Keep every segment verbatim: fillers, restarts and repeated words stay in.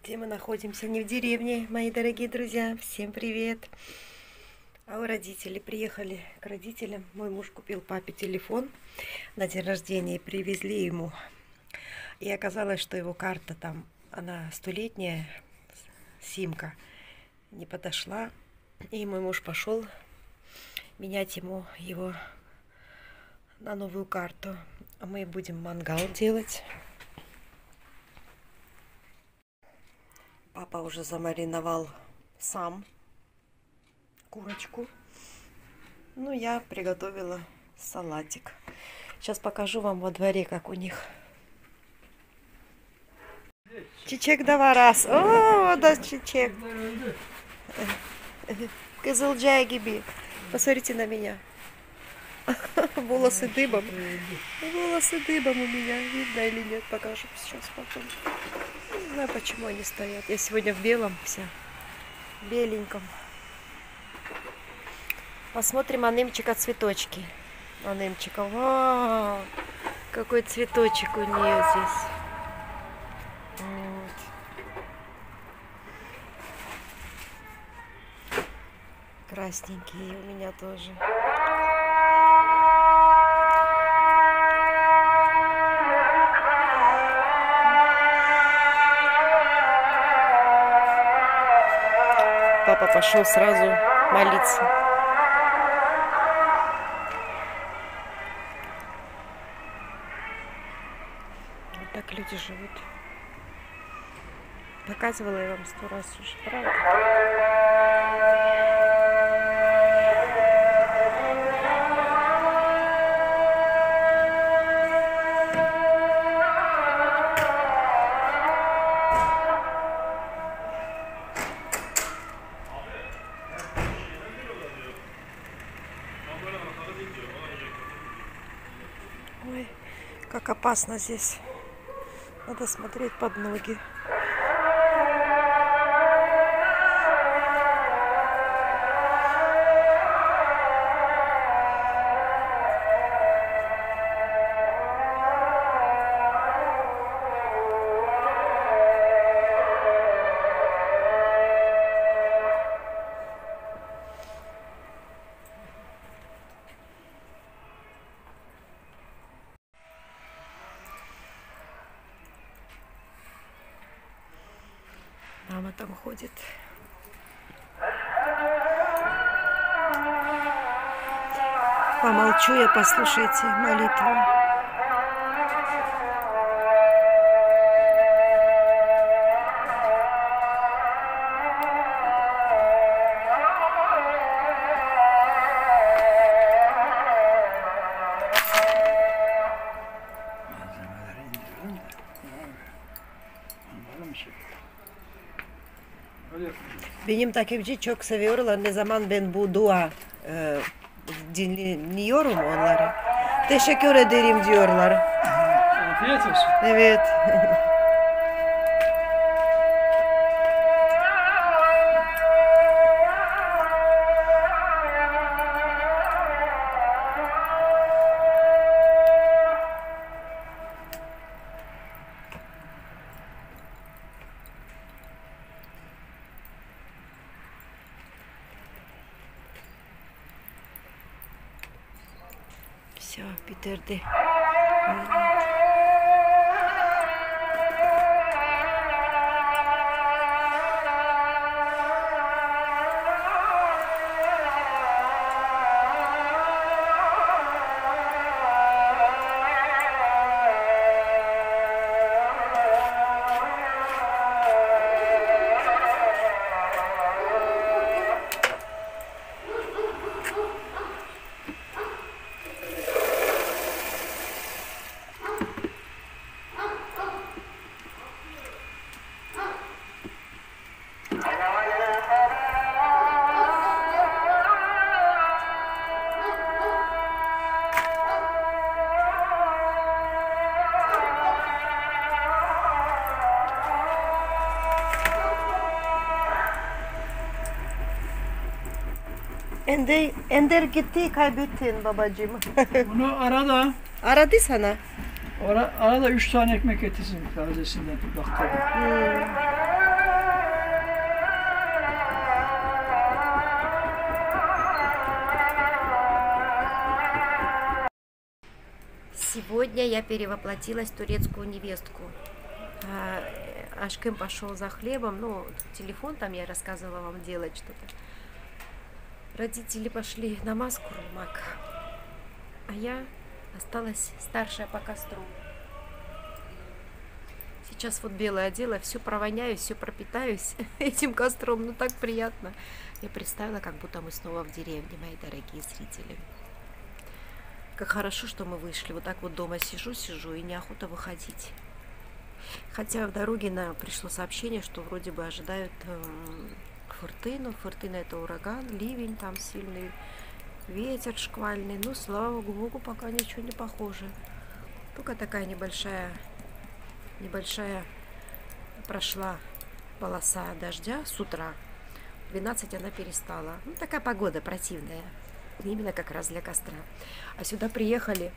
Где мы находимся? Не в деревне, мои дорогие друзья. Всем привет! А у родителей приехали к родителям. Мой муж купил папе телефон на день рождения и привезли ему. И оказалось, что его карта там, она столетняя, симка, не подошла. И мой муж пошел менять ему его на новую карту. А мы будем мангал делать. Папа уже замариновал сам курочку. Ну, я приготовила салатик. Сейчас покажу вам во дворе, как у них. Чичек даварас. О, да, чичек. Кызылджай гиби. Посмотрите на меня. Волосы дыбом. Волосы дыбом у меня. Видно или нет? Покажу сейчас потом. Не знаю, почему они стоят. Я сегодня в белом вся. Беленьком. Посмотрим Анымчика цветочки. Анымчика. Вау! Какой цветочек у нее здесь. Вот. Красненькие у меня тоже. Папа пошел сразу молиться. Вот так люди живут. Показывала я вам сто раз уже, правда? Ой, как опасно здесь. Надо смотреть под ноги. Мама там ходит. Помолчу я, послушайте молитву. Benim takipçi çok seviyorlar. Ne zaman ben bu dua e, dinliyorum onları. Teşekkür ederim diyorlar. Afiyet olsun. Evet. Все, bitirdi. Ender, Ender gitti, kaybettin babacığım. Bunu arada, Aradı sana. ara, arada üç tane ekmek getirsin tazesinden. Bak tabii. Hmm. Сегодня я перевоплотилась в турецкую невестку. Ашкем пошел за хлебом, ну, телефон там я рассказывала вам делать что-то. Родители пошли намаз курмак, а я осталась старшая по костру. Сейчас вот белое одела, все провоняюсь, все пропитаюсь этим костром, ну так приятно. Я представила, как будто мы снова в деревне, мои дорогие зрители. Как хорошо, что мы вышли. Вот так вот дома сижу, сижу и неохота выходить. Хотя в дороге нам пришло сообщение, что вроде бы ожидают э, фортыну. Фортына — это ураган, ливень, там сильный ветер шквальный. Ну, слава Богу, пока ничего не похоже. Только такая небольшая, небольшая прошла полоса дождя с утра. В двенадцать она перестала. Ну, такая погода противная. Именно как раз для костра. А сюда приехали...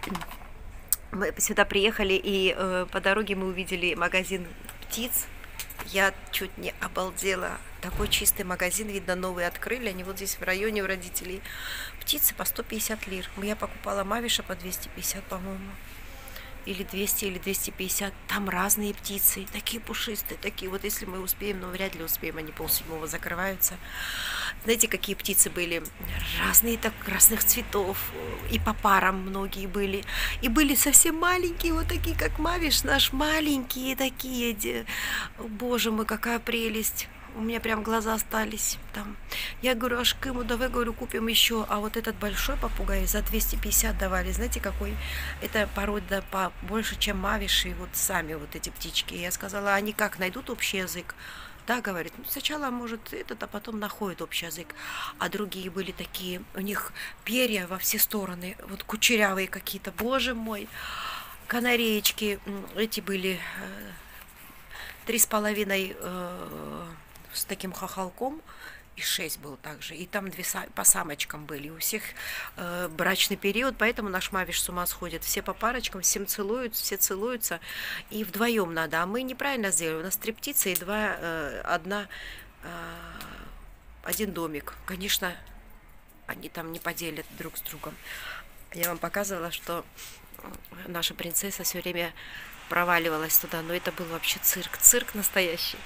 Мы сюда приехали, и э, по дороге мы увидели магазин птиц. Я чуть не обалдела. Такой чистый магазин, видно, новый открыли. Они вот здесь в районе у родителей. Птицы по сто пятьдесят лир. Я покупала мавиша по двести пятьдесят, по-моему. Или двести, или двести пятьдесят. Там разные птицы. Такие пушистые, такие. Вот если мы успеем, но вряд ли успеем. Они полседьмого закрываются. Знаете, какие птицы были? Разные, так, разных цветов. И по парам многие были. И были совсем маленькие, вот такие, как мавиш наш. Маленькие такие. Боже мой, какая прелесть. У меня прям глаза остались там. Я говорю, Ашкему, давай, говорю, купим еще. А вот этот большой попугай за двести пятьдесят давали. Знаете, какой? Это порода побольше, чем мавиши. Вот сами вот эти птички. Я сказала, они как, найдут общий язык? Да, говорит, ну, сначала, может, этот, а потом находит общий язык. А другие были такие, у них перья во все стороны, вот кучерявые какие-то. Боже мой, канареечки, эти были э, три с половиной э, с таким хохолком, и шесть был также. И там две по самочкам были. У всех э, брачный период, поэтому наш мавиш с ума сходит. Все по парочкам, всем целуют, все целуются. И вдвоем надо. А мы неправильно сделали. У нас три птицы и два, э, одна, э, один домик. Конечно, они там не поделят друг с другом. Я вам показывала, что наша принцесса все время проваливалась туда. Но это был вообще цирк. Цирк настоящий.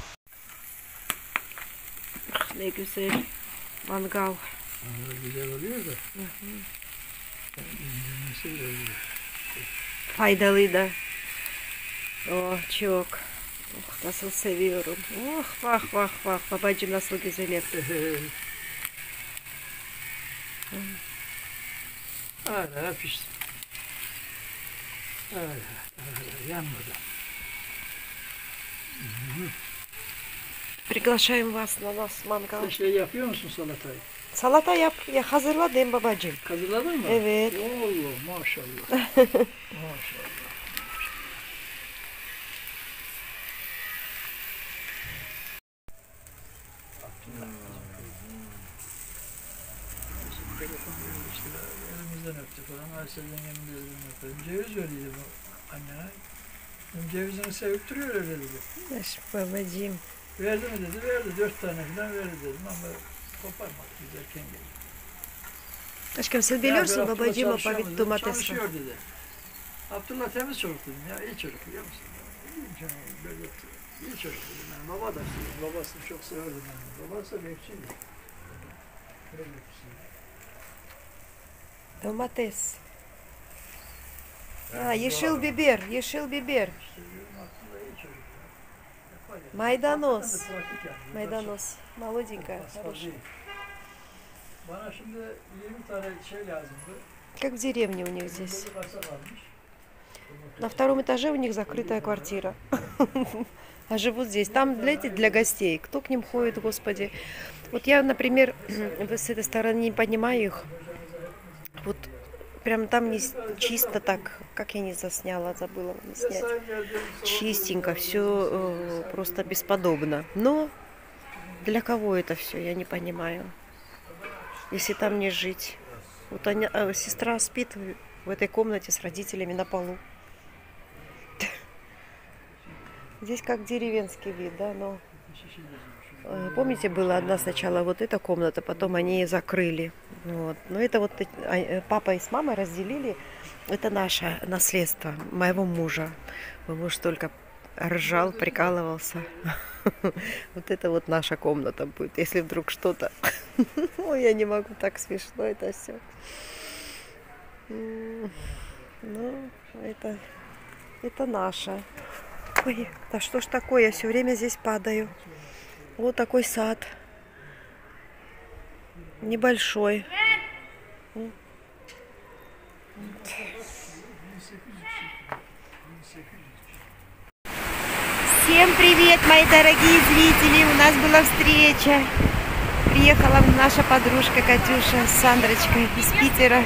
Ne güzel mangal. Güzel oluyor da. Faydalı da. Oh, çok. Oh, nasıl seviyorum. Oh, vah vah vah. Babacığım nasıl güzel yaptı. Hala pişti. Hala, hala yanmadı. Приглашаем вас на нас мангал. Sen şey yapıyor musun salatayı? Salata yap. Ya hazırladım babacığım. Hazırladın mı? Evet. Allah maşallah. Maşallah. Elimizden öptü falan. Aysel yengemin de elimden öperim. Ceviz öyleydi bu annene. Cevizini sevip duruyor öyle dedi. Nаш babacığım. Verdi mi dedi, verdi. Dört tane falan verdi dedim ama koparmadı biz erken geldi. Aşkım sen biliyorsun babacığıma pavit domatesi. Çalışıyor dedi. Abdullah temiz çocuk dedim ya, iyi çocuk biliyor musun? İyiyim canım, böyle iyi çocuk dedim. Yani baba da babasını çok severdim yani. Babası da bekçiydi. Böyle bekçiydi. Domates. Ha, yeşil biber, yeşil biber. Maydanoz. Maydanoz. Молоденькая, хорошая. Bana şimdi yirmi tane şey lazımdı. Как в деревне у них здесь. На втором этаже у них закрытая квартира. А живут здесь. Там, знаете, для гостей. Кто к ним ходит, господи. Вот я, например, с этой стороны не понимаю их. Вот прям там не чисто так, как я не засняла, забыла не снять. Чистенько, все э, просто бесподобно. Но для кого это все, я не понимаю. Если там не жить. Вот они, э, сестра спит в этой комнате с родителями на полу. Здесь как деревенский вид, да, но Помните, была одна сначала вот эта комната, потом они закрыли. Вот. Но это вот папа и с мамой разделили. Это наше наследство моего мужа. Мой муж только ржал, прикалывался. Вот это вот наша комната будет, если вдруг что-то. Ой, я не могу, так смешно это все. Ну, это, это наше. Ой, да что ж такое, я все время здесь падаю. Вот такой сад. Небольшой. Всем привет, мои дорогие зрители! У нас была встреча. Приехала наша подружка Катюша с Сандрочкой из Питера.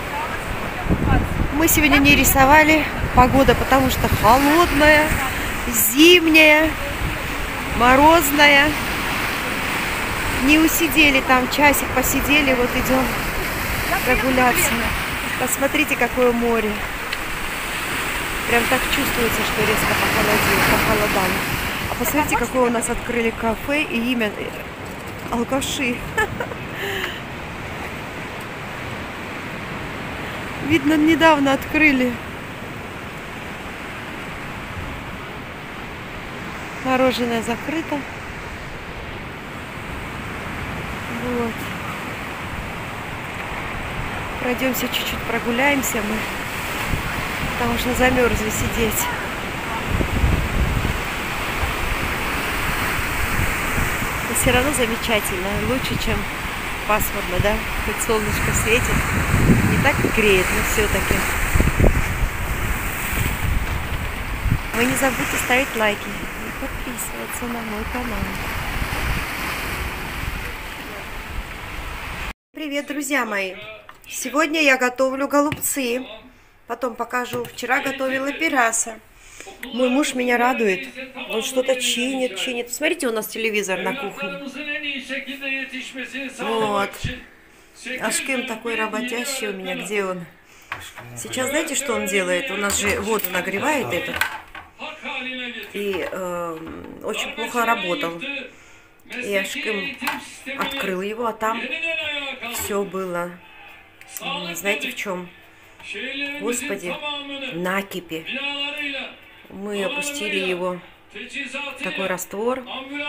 Мы сегодня не рисовали. Погода потому что холодная, зимняя, морозная. Не усидели там, часик посидели. Вот идем прогуляться. Посмотрите, какое море. Прям так чувствуется, что резко похолодало, похолодало. А посмотрите, какое у нас открыли кафе и имя алкаши. Видно, недавно открыли. Мороженое закрыто. Вот. Пройдемся чуть-чуть, прогуляемся мы. Потому что замерзли сидеть. Но все равно замечательно. Лучше, чем пасмурно, да? Хоть солнышко светит. Не так греет, но все-таки. Вы не забудьте ставить лайки и подписываться на мой канал. Привет, друзья мои! Сегодня я готовлю голубцы. Потом покажу. Вчера готовила пираса. Мой муж меня радует. Он что-то чинит, чинит. Смотрите, у нас телевизор на кухне. Вот. Ашкем такой работящий у меня. Где он? Сейчас знаете, что он делает? У нас же воду нагревает этот. И э, очень плохо работал. И Ашкем открыл его, а там все было. Знаете, в чем? Господи, накипи. Мы опустили его в такой раствор.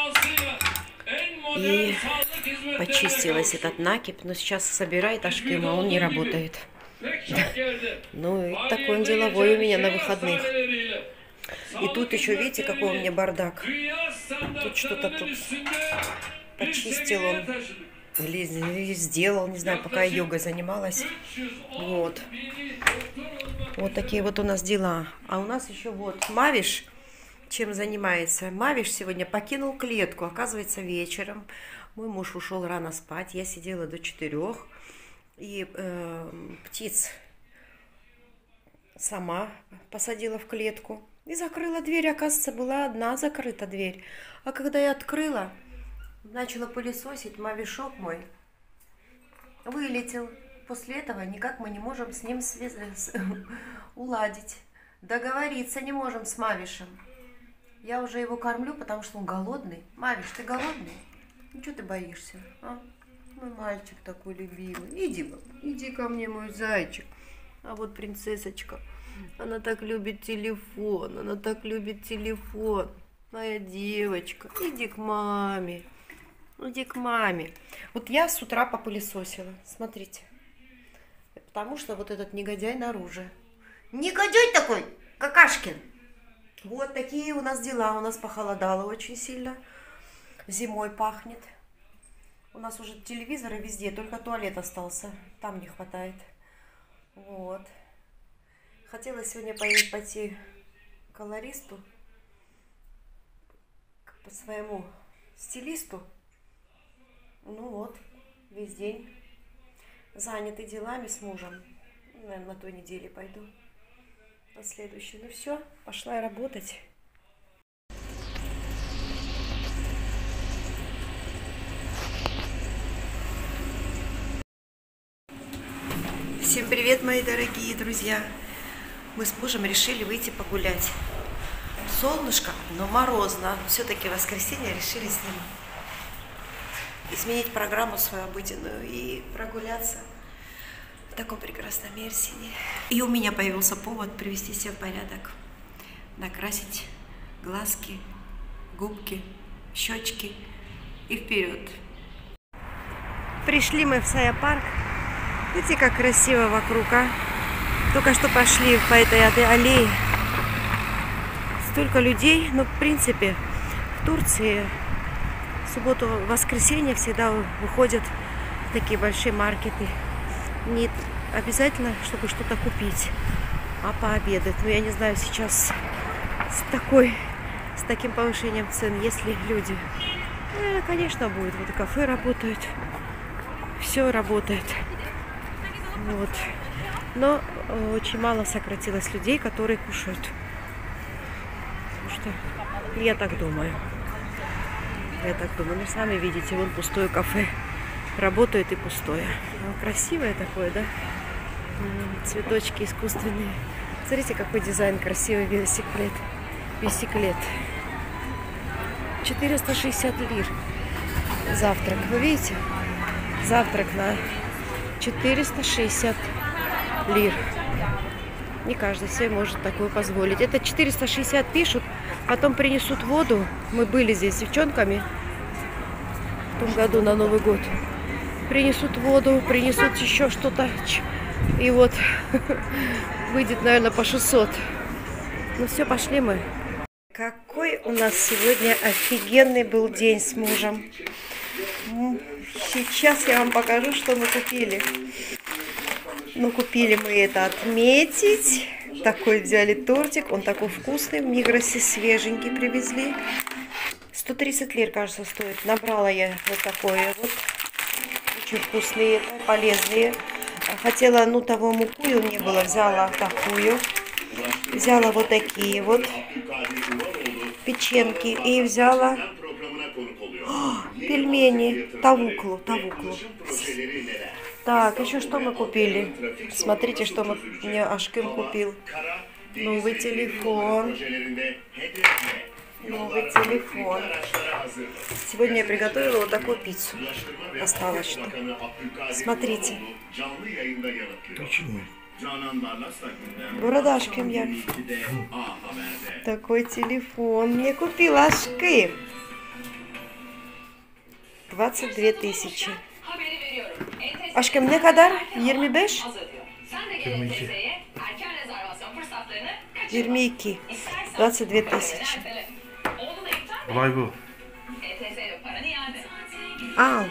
И почистилась этот накипь. Но сейчас собирает Ашкем, а он не работает. Ну и такой он деловой у меня на выходных. И тут еще, видите, какой у меня бардак. Тут что-то тут почистил он. Или сделал, не знаю, пока я йогой занималась. Вот. Вот такие вот у нас дела. А у нас еще вот Мавиш, чем занимается. Мавиш сегодня покинул клетку, оказывается, вечером. Мой муж ушел рано спать, я сидела до четырех. И э, птиц сама посадила в клетку. И закрыла дверь, оказывается, была одна закрыта дверь. А когда я открыла, начала пылесосить, Мавишок мой вылетел. После этого никак мы не можем с ним связ... уладить. Договориться не можем с Мавишем. Я уже его кормлю, потому что он голодный. Мавиш, ты голодный? Ну что ты боишься? А? Мой мальчик такой любимый. Иди, иди ко мне, мой зайчик. А вот принцессочка. Она так любит телефон. Она так любит телефон. Моя девочка. Иди к маме. Иди к маме. Вот я с утра попылесосила. Смотрите. Потому что вот этот негодяй наружу. Негодяй такой, какашкин. Вот такие у нас дела. У нас похолодало очень сильно. Зимой пахнет. У нас уже телевизоры везде, только туалет остался. Там не хватает. Вот. Хотела сегодня пойти к колористу, по своему стилисту. Ну вот, весь день заняты делами с мужем. Наверное, на той неделе пойду. На следующую. Ну все, пошла я работать. Всем привет, мои дорогие друзья! Мы с мужем решили выйти погулять. Солнышко, но морозно. Все-таки в воскресенье решили с ним изменить программу свою обыденную и прогуляться в таком прекрасном Мерсине. И у меня появился повод привести себя в порядок. Накрасить глазки, губки, щечки и вперед. Пришли мы в Сая-парк. Видите, как красиво вокруг, а? Только что пошли по этой аллее. Столько людей, но в принципе в Турции в субботу, воскресенье всегда выходят такие большие маркеты. Не обязательно, чтобы что-то купить, а пообедать. Но я не знаю, сейчас с такой, с таким повышением цен, есть ли люди. Наверное, конечно, будет. Вот и кафе работают, все работает. Вот. Но очень мало сократилось людей, которые кушают. Потому что я так думаю. Я так думаю. Ну, сами видите, вон пустое кафе. Работает и пустое. Ну, красивое такое, да? Цветочки искусственные. Смотрите, какой дизайн красивый велосипед. Велосипед. четыреста шестьдесят лир. Завтрак. Вы видите? Завтрак на четыреста шестьдесят лир. Не каждый себе может такое позволить. Это четыреста шестьдесят пишут, потом принесут воду. Мы были здесь с девчонками в том году на Новый год. Принесут воду, принесут еще что-то. И вот выйдет, наверное, по шестьсот. Ну все, пошли мы. Какой у нас сегодня офигенный был день с мужем. Сейчас я вам покажу, что мы купили. Ну, купили мы это отметить. Такой взяли тортик. Он такой вкусный. В Мигросе свеженький привезли. сто тридцать лир, кажется, стоит. Набрала я вот такое вот. Очень вкусные, полезные. Хотела, ну, того мукую не было. Взяла такую. Взяла вот такие вот печеньки. И взяла О, пельмени. Тавуклу, тавуклу. Так, еще что мы купили? Смотрите, что мы, мне Ашкым купил. Новый телефон. Новый телефон. Сегодня я приготовила вот такую пиццу. Осталось что. Смотрите. Бурадашким я. Такой телефон мне купил Ашкым. двадцать две тысячи. Aşkım ne kadar? yirmi beş? yirmi iki. yirmi iki. двадцать две тысячи. Olay bu. Al.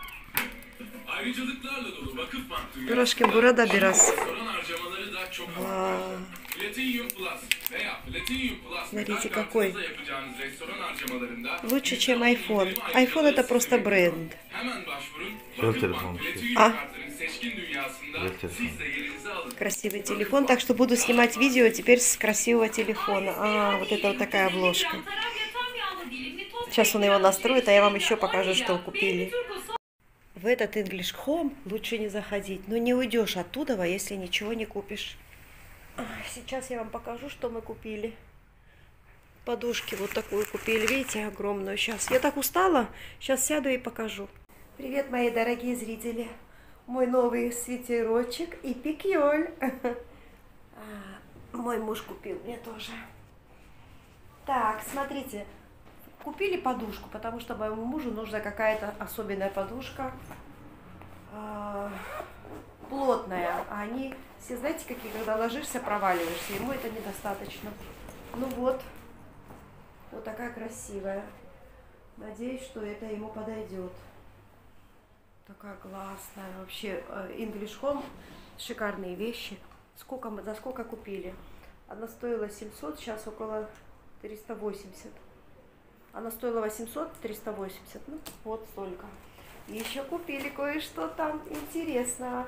Dur aşkım, burada biraz. Vay. Смотрите, какой. Лучше, чем iPhone. iPhone это просто бренд. А? Красивый телефон. Так что буду снимать видео теперь с красивого телефона. А, вот это вот такая обложка. Сейчас он его настроит, а я вам еще покажу, что купили. В этот English Home лучше не заходить. Но не уйдешь оттуда, если ничего не купишь. Сейчас я вам покажу, что мы купили. Подушки вот такую купили, видите, огромную. Сейчас я так устала, сейчас сяду и покажу. Привет, мои дорогие зрители. Мой новый свитерочек и пикьоль. Мой муж купил мне тоже. Так, смотрите. Купили подушку, потому что моему мужу нужна какая-то особенная подушка. Плотная. А они все, знаете, какие, когда ложишься, проваливаешься. Ему это недостаточно. Ну вот. Вот такая красивая. Надеюсь, что это ему подойдет. Такая классная. Вообще, English Home. Шикарные вещи. Сколько мы, за сколько купили? Она стоила семьсот, сейчас около триста восемьдесят. Она стоила восемьсот, триста восемьдесят. Ну, вот столько. И еще купили кое-что там интересного.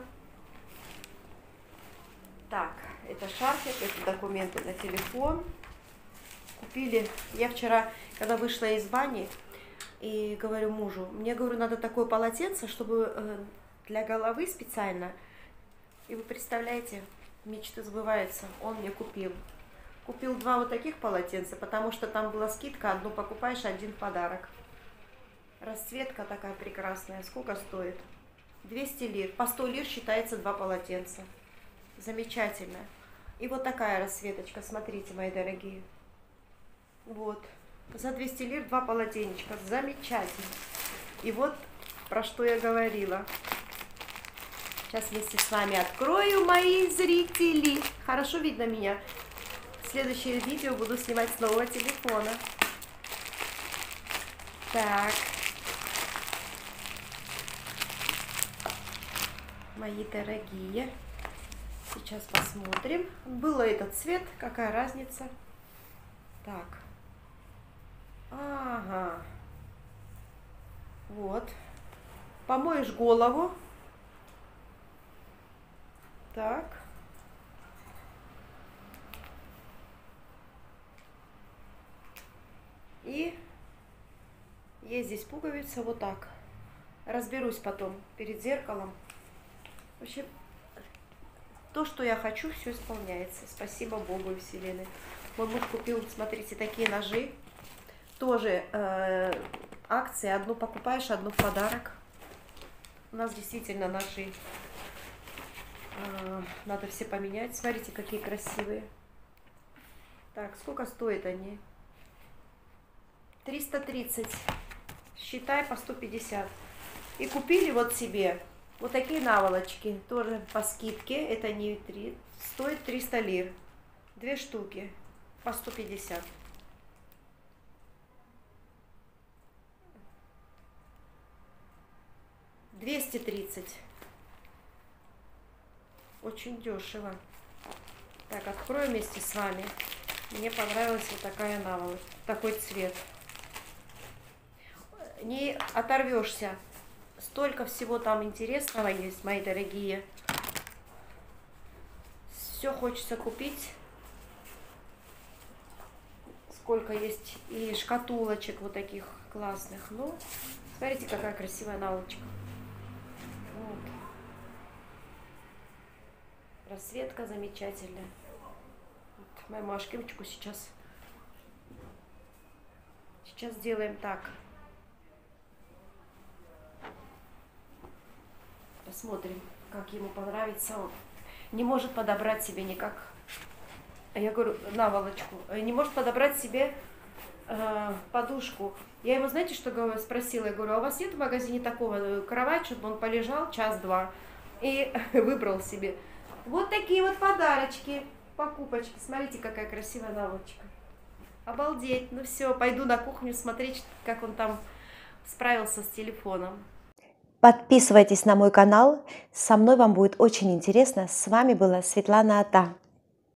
Так, это шарфик, это документы на телефон. Купили. Я вчера, когда вышла из бани, и говорю мужу, мне, говорю, надо такое полотенце, чтобы э, для головы специально. И вы представляете, мечты сбываются. Он мне купил. Купил два вот таких полотенца, потому что там была скидка, одну покупаешь, один в подарок. Расцветка такая прекрасная. Сколько стоит? двести лир. По сто лир считается два полотенца. Замечательно. И вот такая расцветочка. Смотрите, мои дорогие. Вот. За двести лир два полотенечка. Замечательно. И вот про что я говорила. Сейчас вместе с вами открою, мои зрители. Хорошо видно меня? Следующее видео буду снимать с нового телефона. Так. Мои дорогие. Сейчас посмотрим. Был этот цвет, какая разница. Так. Ага. Вот. Помоешь голову. Так. И есть здесь пуговица, вот так. Разберусь потом перед зеркалом. В общем, то, что я хочу, все исполняется. Спасибо Богу и Вселенной. Мой муж купил, смотрите, такие ножи. Тоже э, акция. Одну покупаешь, одну в подарок. У нас действительно ножи. Э, надо все поменять. Смотрите, какие красивые. Так, сколько стоят они? триста тридцать. Считай по сто пятьдесят. И купили вот себе вот такие наволочки. Тоже по скидке. Это не три. Стоит триста лир. Две штуки. По сто пятьдесят. двести тридцать. Очень дешево. Так, открою вместе с вами. Мне понравилась вот такая наволочка. Такой цвет. Не оторвешься. Столько всего там интересного есть, мои дорогие. Все хочется купить. Сколько есть и шкатулочек вот таких классных. Ну, смотрите, какая красивая наволочка. Вот. Расцветка замечательная. Вот мою машкивочку сейчас. Сейчас сделаем так. Посмотрим, как ему понравится. Он не может подобрать себе никак. Я говорю, наволочку. Не может подобрать себе э, подушку. Я ему, знаете, что спросила? Я говорю, а у вас нет в магазине такого кровать, чтобы он полежал час-два и выбрал себе. Вот такие вот подарочки, покупочки. Смотрите, какая красивая наволочка. Обалдеть. Ну все, пойду на кухню смотреть, как он там справился с телефоном. Подписывайтесь на мой канал, со мной вам будет очень интересно. С вами была Светлана Ата.